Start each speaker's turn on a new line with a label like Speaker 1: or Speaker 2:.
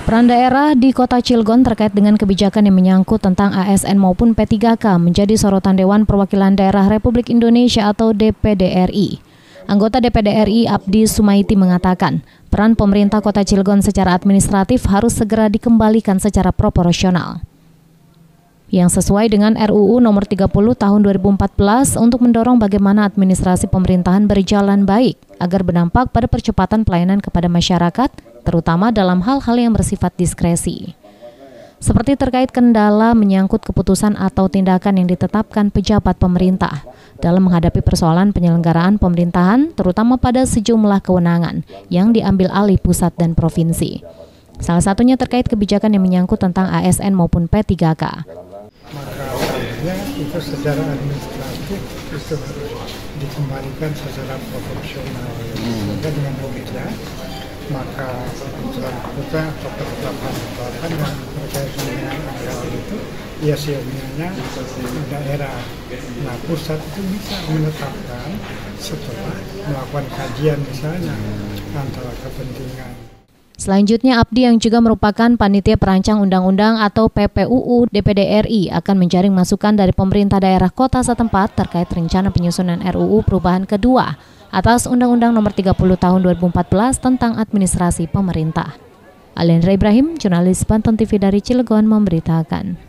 Speaker 1: Peran daerah di Kota Cilegon terkait dengan kebijakan yang menyangkut tentang ASN maupun P3K menjadi sorotan Dewan Perwakilan Daerah Republik Indonesia atau DPD RI. Anggota DPD RI Abdi Sumaiti mengatakan, peran pemerintah Kota Cilegon secara administratif harus segera dikembalikan secara proporsional. Yang sesuai dengan RUU nomor 30 tahun 2014 untuk mendorong bagaimana administrasi pemerintahan berjalan baik agar berdampak pada percepatan pelayanan kepada masyarakat, terutama dalam hal-hal yang bersifat diskresi. Seperti terkait kendala menyangkut keputusan atau tindakan yang ditetapkan pejabat pemerintah dalam menghadapi persoalan penyelenggaraan pemerintahan, terutama pada sejumlah kewenangan yang diambil alih pusat dan provinsi. Salah satunya terkait kebijakan yang menyangkut tentang ASN maupun P3K.
Speaker 2: Maka itu secara administratif itu harus dikembalikan secara proporsional dengan begitu, maka keputusan atau ketetapan yang terkait dengan hal itu ya sebenarnya daerah. Nah, pusat itu bisa menetapkan setelah melakukan kajian misalnya antara kepentingan.
Speaker 1: Selanjutnya, Abdi yang juga merupakan panitia perancang undang-undang atau PPUU DPD RI akan menjaring masukan dari pemerintah daerah kota setempat terkait rencana penyusunan RUU perubahan kedua atas Undang-Undang Nomor 30 Tahun 2014 tentang administrasi pemerintah. Alendra Ibrahim, jurnalis Banten TV dari Cilegon memberitakan.